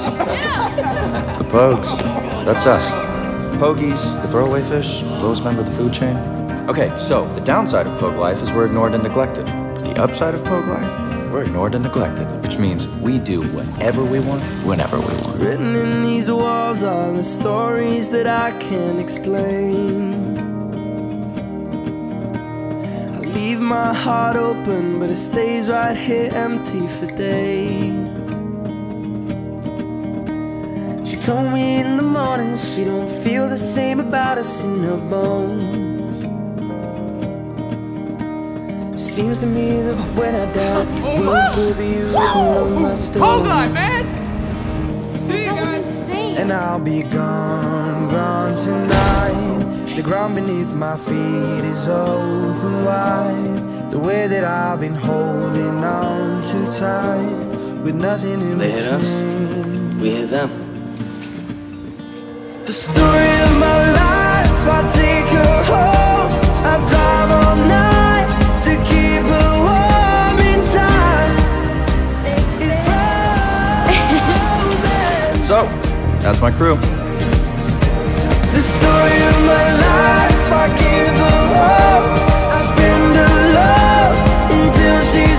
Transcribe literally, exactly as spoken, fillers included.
The Pogues. That's us. Pogies, the throwaway fish, lowest member of the food chain. Okay, so the downside of Pogue life is we're ignored and neglected. The upside of Pogue life, we're ignored and neglected, which means we do whatever we want, whenever we want. Written in these walls are the stories that I can't explain. I leave my heart open, but it stays right here empty for days. She told me in the morning she don't feel the same about us in her bones. Seems to me that when I die, these words will be written on my stone. Hold on, man! See you guys. And I'll be gone, gone tonight. The ground beneath my feet is open wide. The way that I've been holding on too tight, with nothing in They hit us. between. We hit them. The story of my life, I take her home. I drive all night to keep her warm in time. It's frozen. So, that's my crew. The story of my life, I give her hope. I spend her love until she's